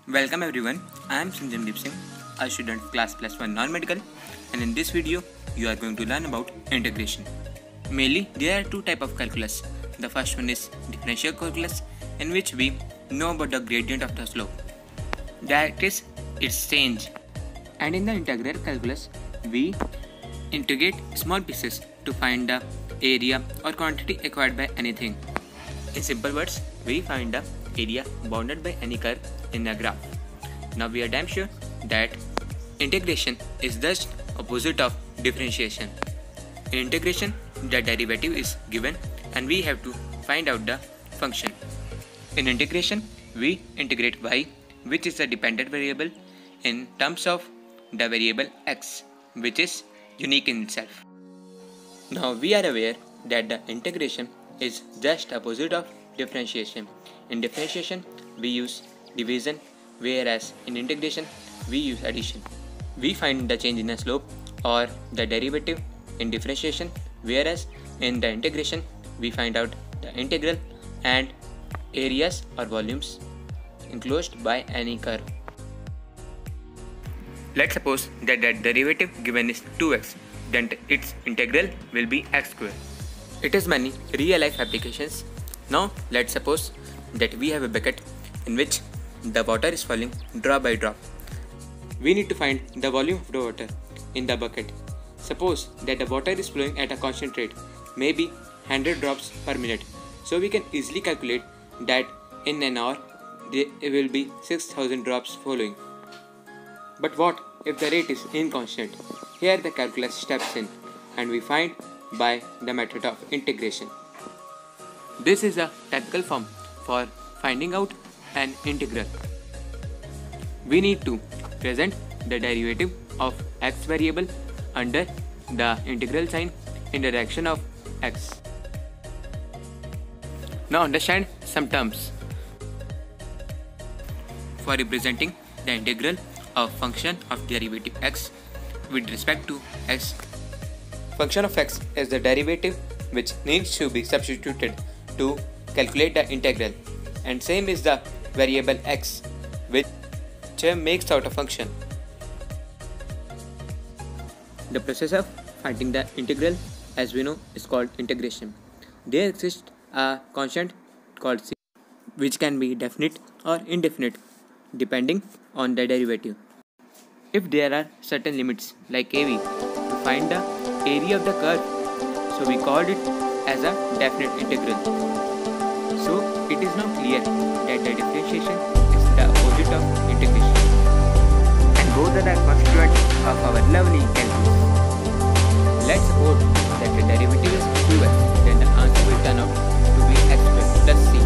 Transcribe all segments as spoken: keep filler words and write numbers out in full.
Welcome everyone, I am Sanjandeep Singh, a student of class plus one non-medical, and in this video you are going to learn about integration. Mainly there are two types of calculus. The first one is differential calculus, in which we know about the gradient of the slope, that is its change. And in the integral calculus we integrate small pieces to find the area or quantity acquired by anything. In simple words, we find the area bounded by any curve in the graph. Now we are damn sure that integration is just opposite of differentiation. In integration, the derivative is given and we have to find out the function. In integration, we integrate y, which is a dependent variable, in terms of the variable x, which is unique in itself. Now we are aware that the integration is just opposite of differentiation. In differentiation, we use division, whereas in integration, we use addition. We find the change in the slope or the derivative in differentiation, whereas in the integration, we find out the integral and areas or volumes enclosed by any curve. Let's suppose that the derivative given is two x, then its integral will be x square. It has many real life applications. Now let's suppose that we have a bucket in which the water is falling drop by drop. We need to find the volume of the water in the bucket. Suppose that the water is flowing at a constant rate, maybe one hundred drops per minute. So we can easily calculate that in an hour there will be six thousand drops flowing. But what if the rate is inconstant? Here the calculus steps in and we find by the method of integration. This is a technical form for finding out an integral. We need to present the derivative of x variable under the integral sign in the direction of x. Now understand some terms. For representing the integral of function of derivative x with respect to x, function of x is the derivative which needs to be substituted to calculate the integral, and same is the variable x which makes out a function. The process of finding the integral, as we know, is called integration. There exists a constant called c, which can be definite or indefinite depending on the derivative. If there are certain limits like A V to find the area of the curve, so we called it as a definite integral. So it is now clear that the differentiation is the opposite of integration, and both are the constituents of our lovely calculus. Let's suppose that the derivative is two x, then the answer will turn out to be x squared plus c.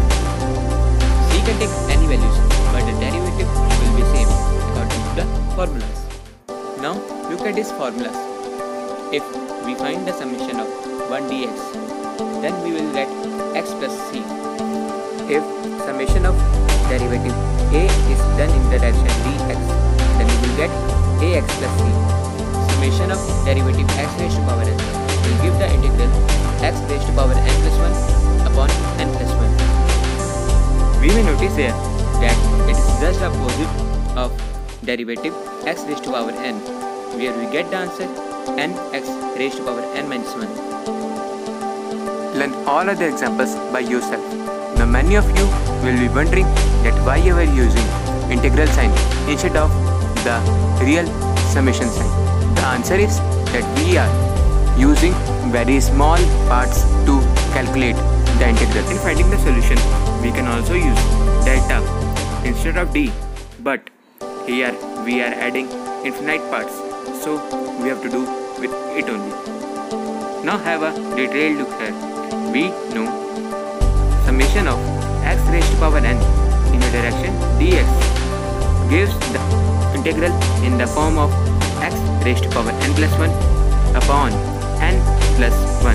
C can take any values, but the derivative will be same according to the formulas. Now look at these formulas. If we find the summation of one dx, then we will get x plus c. If summation of derivative a is done in the direction dx, then we will get ax plus c. Summation of derivative x raised to power n will give the integral x raised to power n plus one upon n plus one. We may notice here that it is just the opposite of derivative x raised to power n, where we get the answer nx raised to power n minus one. Learn all other examples by yourself. Now many of you will be wondering that why you are using integral sign instead of the real summation sign. The answer is that we are using very small parts to calculate the integral. In finding the solution, we can also use delta instead of d, but here we are adding infinite parts, so we have to do with it only. Now have a detailed look here. We know summation of x raised to power n in the direction dx gives the integral in the form of x raised to power n plus one upon n plus one.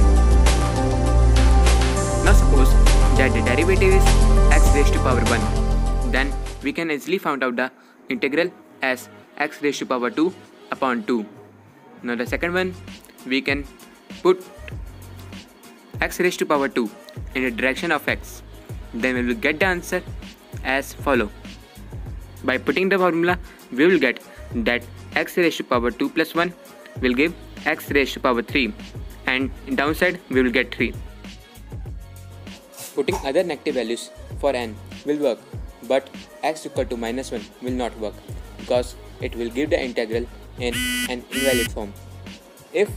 Now suppose that the derivative is x raised to power one, then we can easily find out the integral as x raised to power two upon two. Now the second one, we can put x raised to power two in the direction of x, then we will get the answer as follow. By putting the formula, we will get that x raised to power two plus one will give x raised to power three, and in downside we will get three. Putting other negative values for n will work, but x equal to minus one will not work because it will give the integral in an invalid form. If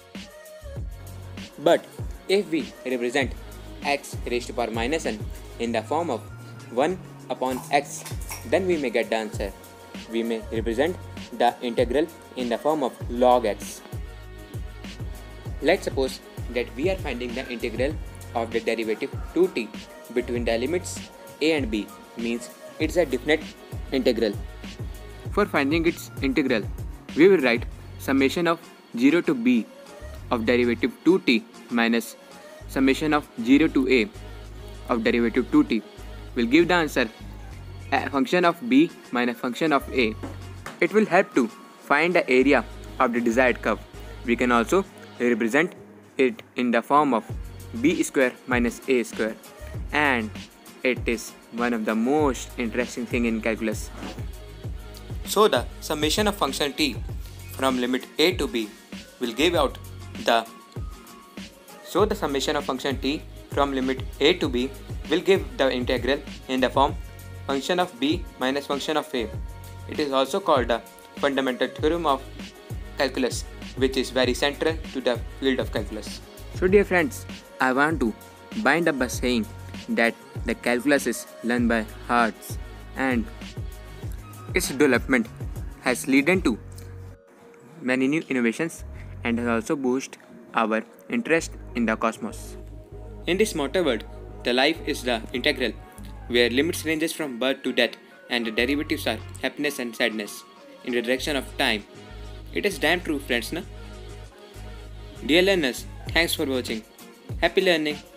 But if we represent x raised to power minus n in the form of one upon x, then we may get the answer. We may represent the integral in the form of log x. Let's suppose that we are finding the integral of the derivative two t between the limits a and b, means it's a definite integral. For finding its integral, we will write summation of zero to b of derivative two t minus summation of zero to a of derivative two t will give the answer a function of b minus function of a. It will help to find the area of the desired curve. We can also represent it in the form of b square minus a square, and it is one of the most interesting thing in calculus. So the summation of function t from limit a to b will give out the so the summation of function t from limit a to b will give the integral in the form function of b minus function of a. It is also called the fundamental theorem of calculus, which is very central to the field of calculus. So dear friends, I want to bind up by saying that the calculus is learned by hearts, and its development has led to many new innovations and has also boosted our interest in the cosmos. In this mortal world, the life is the integral, where limits ranges from birth to death and the derivatives are happiness and sadness in the direction of time. It is damn true, friends, na? Dear learners, thanks for watching. Happy learning.